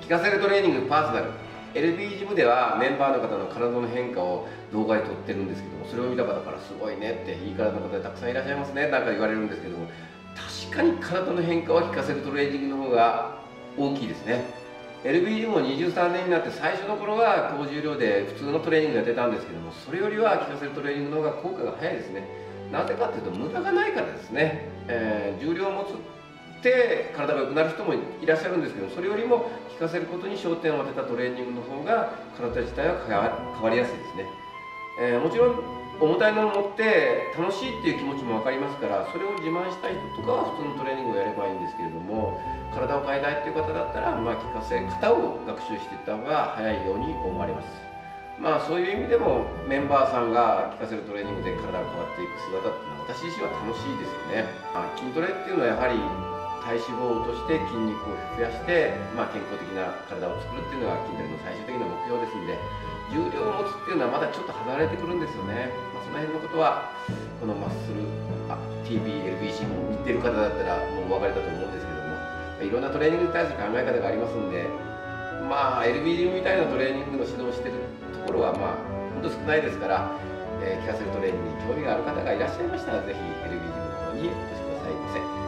聞かせるトレーニングパーソナル LB ジムではメンバーの方の体の変化を動画で撮ってるんですけども、それを見た方からすごいねって、いい体の方でたくさんいらっしゃいますねなんか言われるんですけども、確かに体の変化は聞かせるトレーニングの方が大きいですね。 LB ジムも23年になって最初の頃は高重量で普通のトレーニングやってたんですけども、それよりは聞かせるトレーニングの方が効果が早いですね。なぜかというと無駄がないからですね。重量を持つって体が良くなる人もいらっしゃるんですけど、それよりも効かせることに焦点を当てたトレーニングの方が体自体は変わりやすいですね。もちろん重たいのを持って楽しいっていう気持ちも分かりますから、それを自慢したい人とかは普通のトレーニングをやればいいんですけれども、体を変えたいっていう方だったら、効かせ方を学習していった方が早いように思われます。そういう意味でもメンバーさんが効かせるトレーニングで体が変わっていく姿っていうのは私自身は楽しいですよね。筋トレっていうのはやはり体脂肪を落として筋肉を増やして、健康的な体を作るっていうのが筋トレの最終的な目標ですので、重量を持つっていうのはまだちょっと離れてくるんですよね。その辺のことはこのマッスルTBLBC も見てる方だったらもうお分かりだと思うんですけども、いろんなトレーニングに対する考え方がありますんで、LBG みたいなトレーニングの指導をしてるところは本当少ないですから、効かせるトレーニングに興味がある方がいらっしゃいましたら、ぜひ LBG の方にお越しくださいませ。